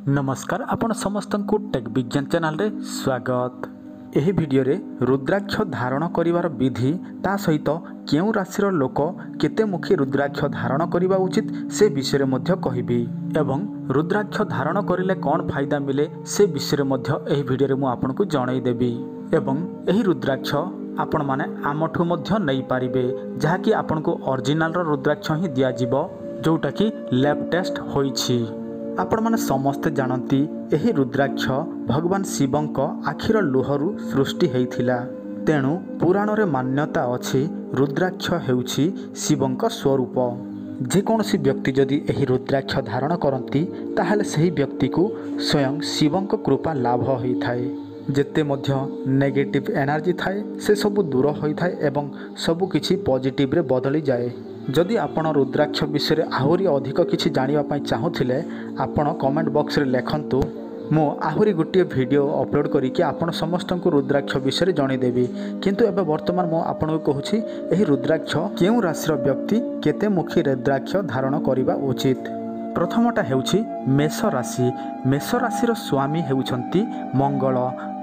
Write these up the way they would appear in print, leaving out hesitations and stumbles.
नमस्कार आपण समस्त को टेक विज्ञान चैनल रे स्वागत। एही वीडियो रे रुद्राक्ष धारण करिवार विधि ता सहित केउ राशि लोक केते मुखी रुद्राक्ष धारण करिवा उचित से विषय मध्य कहिबी एवं रुद्राक्ष धारण करिले कौन फायदा मिले से विषय मध्य एही वीडियो रे मु आपन को जणाई देबी एवं एही रुद्राक्ष आपण माने आमठु मध्य नै पारिबे जहा कि आपन को ओरिजिनल रुद्राक्ष ही दिया जिवो जोटा कि लैब टेस्ट होईछि। आपण माने समस्ते जानती एही रुद्राक्ष भगवान शिवंक आखिर लुहरु सृष्टि हेइथिला। तेणु पुराण रे मान्यता अछि रुद्राक्ष हेउछि शिवंक स्वरूप। जे कौनसी व्यक्ति जदि एही रुद्राक्ष धारण करती ताहले सही व्यक्ति को स्वयं शिवंक कृपा लाभ होइथाय। जेते मध्य नेगेटिव एनर्जी थाए से सबु दूर होइथाय एवं सबु किछि पॉजिटिव रे बदली जाए। जदि आपण रुद्राक्ष विषय आहुरी अधिक किछि जानिबा पई चाहुथिले आपण कमेंट बॉक्स रे लेखंतु। मो आहुरी गोटे वीडियो अपलोड करिके आपण समस्त को रुद्राक्ष विषय जणै देबी। किंतु एबे वर्तमान मो आपण को कहूछि एही रुद्राक्ष केउ राशि व्यक्ति केते मुखी रुद्राक्ष धारण करिबा उचित। प्रथमटा हेउछि मेष राशि। मेष राशि स्वामी हेउछंती मंगल।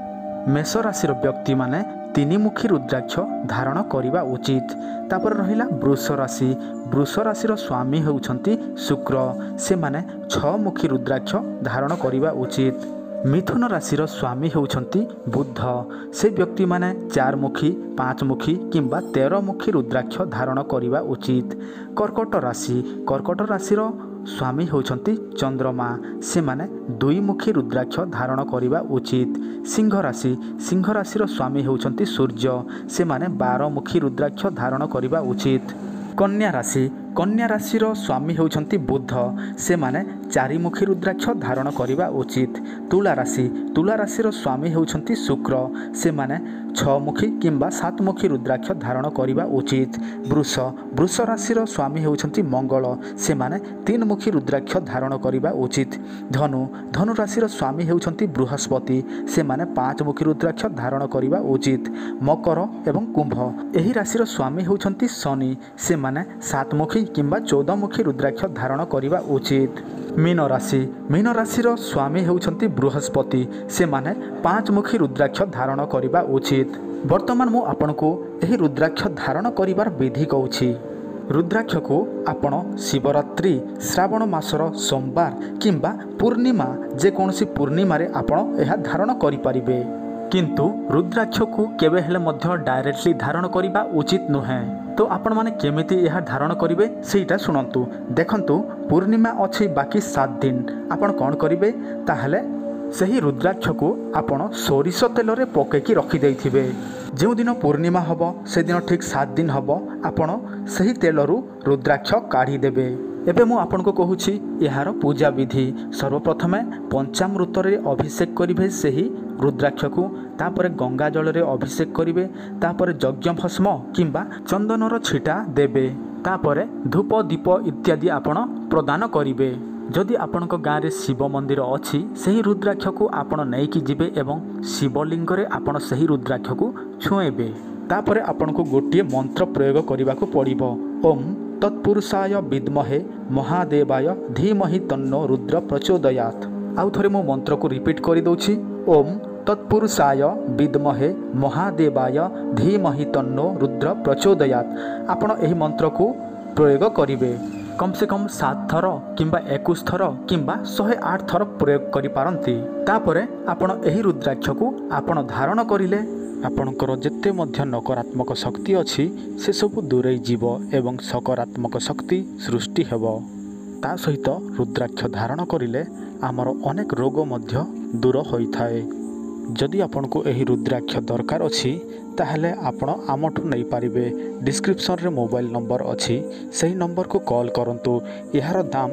मेष राशि व्यक्ति माने तीन मुखी रुद्राक्ष धारण करिबा उचित। तापर रहिला वृष राशि। वृष राशि स्वामी हेउछंती शुक्र। से माने 6 मुखी रुद्राक्ष धारण करिबा उचित। मिथुन राशि स्वामी हेउछंती बुध। से व्यक्ति माने 4 मुखी 5 मुखी किंबा 13 मुखी रुद्राक्ष धारण करिबा उचित। कर्कट राशि। कर्कट राशि स्वामी होउछंती चंद्रमा। से माने 2 मुखी रुद्राक्ष धारण करिबा उचित। सिंह राशि। सिंह राशि स्वामी होउछंती सूर्य। से माने 12 मुखी रुद्राक्ष धारण करिबा उचित। कन्या राशि। कन्या राशि स्वामी होउछंती बुध। से माने 4 मुखी रुद्राक्ष धारण करिबा उचित। तुला राशि। तुला राशि स्वामी होउछंती शुक्र। से माने 6 मुखी किंबा 7 मुखी रुद्राक्ष धारण करिबा उचित। वृष। वृष राशि स्वामी होउछंती मंगल। से माने 3 मुखी रुद्राक्ष धारण करिबा उचित। धनु। धनु राशि स्वामी होउछंती बृहस्पति। से माने 5 मुखी रुद्राक्ष धारण करिबा उचित। मकर एवं कुंभ। एही राशि स्वामी होउछंती शनि। से माने 7 मुखी किंबा 14 मुखी रुद्राक्ष धारण करिबा उचित। मीन राशि। मीन राशि स्वामी हेउछंती बृहस्पति। से माने 5 मुखी रुद्राक्ष धारण करिबा उचित। वर्तमान मु आपन को एही रुद्राक्ष धारण करिबार विधि कहूछि। रुद्राक्ष को आपण शिवरात्रि श्रावण मासर सोमवार किंबा पूर्णिमा जे कोनसी पूर्णिमा रे आपण एहा धारण करि परिबे। किंतु रुद्राक्ष को केबे हेले मध्य डायरेक्टली धारण करिबा उचित नुहे। तो आपण माने केमिति यह धारण करिवे सेटा सुनंतु। देखंतु पूर्णिमा अछि बाकी 7 दिन। आपण कोन करिवे ताहले सही रुद्राक्ष को आपण सोरिष तेल रे पकेकी रखि देइथिबे। जो दिन पूर्णिमा हबो से दिन ठीक 7 दिन हबो आपण सही तेल रु रुद्राक्ष काढी देबे। एबे मु आपन को कहूछि यार पूजा विधि। सर्वप्रथमे पंचामृत रे अभिषेक करिवे सही रुद्राक्ष को। तापरे गंगा जल रे अभिषेक करिवे। तापरे यज्ञ भस्म किंबा चंदनर छिटा देबे। तापरे धूप दीप इत्यादि आपण प्रदान करिवे। जदि आपणक गाँव रे शिव मंदिर अछि सही रुद्राक्ष को आपण नेकी जिबे एवं शिवलिंग रे आपण सही रुद्राक्ष को छुएबे। तापरे आपण को गोटिए मंत्र प्रयोग करिबा को पड़िबो। ओम तत्पुरुषाय विद्महे महादेवाय धीमहि तन्नो रुद्र प्रचोदयात्। आउ थरे मो मंत्र को रिपीट करि दउछि। ओम तत्पुरुषाय विद्महे महादेवाय धीमहि तन्नो रुद्र प्रचोदयात्। आपण एही मंत्र को प्रयोग करिवे। कम से कम 7 थर किंबा 21 थर किंबा 108 थर प्रयोग करि पारंती। तापरे आपण एही रुद्राक्ष को आपण धारण करिले आपणकर जेते मध्य नकारात्मक शक्ति अछि से सब दूरे जीव एवं सकारात्मक शक्ति सृष्टि हेबो। ता सहित रुद्राक्ष धारण करिले आमर अनेक रोग मध्य दूर होइथाए। जदि आपन को एही रुद्राक्ष दरकार अछि ताहले आपण आमठु नै पारिबे। डिस्क्रिप्शन रे मोबाइल नंबर अछि सही नंबर को कॉल करंतु। यार दाम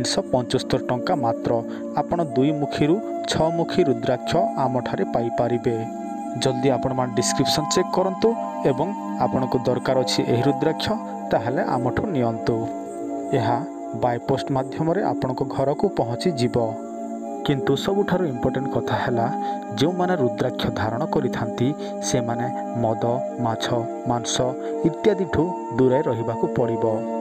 375 टंका मात्र। आपण 2 मुखी रु 6 मुखी रुद्राक्ष आमठारे पाई पारिबे। जल्दी आपण मान डिस्क्रिप्शन चेक करंतु एवं आपण को दरकार अछि एही रुद्राक्ष ताहले आमठु नियंतु। यहा बाय पोस्ट माध्यम रे आपण को घर को पहुँची जीवो। किंतु सबुठारु इम्पोर्टेंट कथा हैला जो माने रुद्राक्ष धारण करिथांती से माने मद माछ मांस इत्यादि ठू दूरे रहिबाकू पड़िबो।